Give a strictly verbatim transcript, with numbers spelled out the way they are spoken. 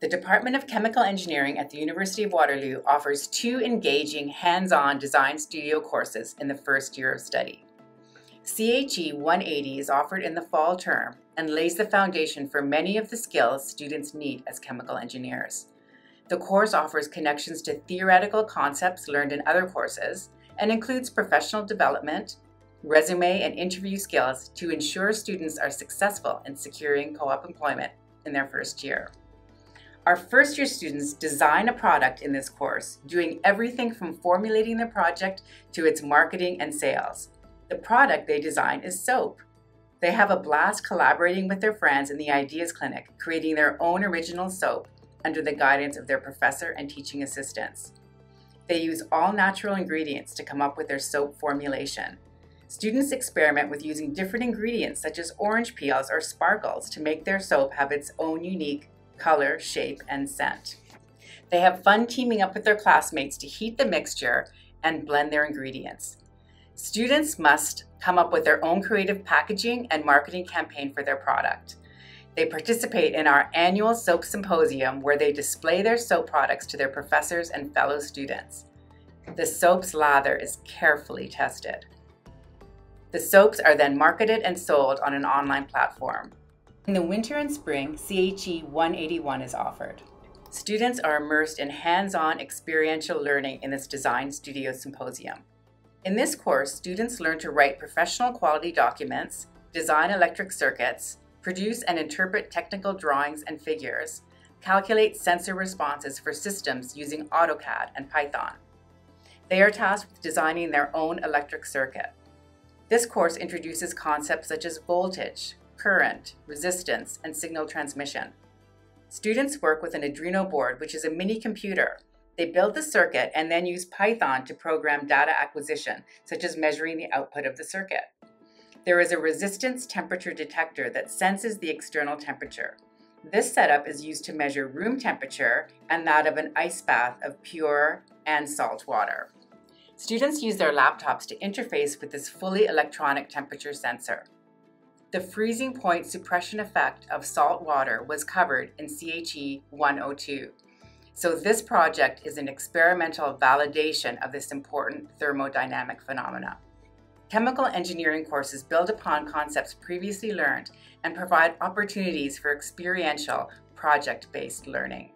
The Department of Chemical Engineering at the University of Waterloo offers two engaging hands-on design studio courses in the first year of study. C H E one eighty is offered in the fall term and lays the foundation for many of the skills students need as chemical engineers. The course offers connections to theoretical concepts learned in other courses and includes professional development, resume, and interview skills to ensure students are successful in securing co-op employment in their first year. Our first-year students design a product in this course, doing everything from formulating the project to its marketing and sales. The product they design is soap. They have a blast collaborating with their friends in the Ideas Clinic, creating their own original soap under the guidance of their professor and teaching assistants. They use all natural ingredients to come up with their soap formulation. Students experiment with using different ingredients such as orange peels or sparkles to make their soap have its own unique color, shape, and scent. They have fun teaming up with their classmates to heat the mixture and blend their ingredients. Students must come up with their own creative packaging and marketing campaign for their product. They participate in our annual soap symposium where they display their soap products to their professors and fellow students. The soap's lather is carefully tested. The soaps are then marketed and sold on an online platform. In the winter and spring, C H E one eighty-one is offered. Students are immersed in hands-on experiential learning in this Design Studio Symposium. In this course, students learn to write professional quality documents, design electric circuits, produce and interpret technical drawings and figures, calculate sensor responses for systems using AutoCAD and Python. They are tasked with designing their own electric circuit. This course introduces concepts such as voltage, current, resistance, and signal transmission. Students work with an Arduino board, which is a mini computer. They build the circuit and then use Python to program data acquisition, such as measuring the output of the circuit. There is a resistance temperature detector that senses the external temperature. This setup is used to measure room temperature and that of an ice bath of pure and salt water. Students use their laptops to interface with this fully electronic temperature sensor. The freezing point suppression effect of salt water was covered in C H E one oh two. So this project is an experimental validation of this important thermodynamic phenomena. Chemical engineering courses build upon concepts previously learned and provide opportunities for experiential, project-based learning.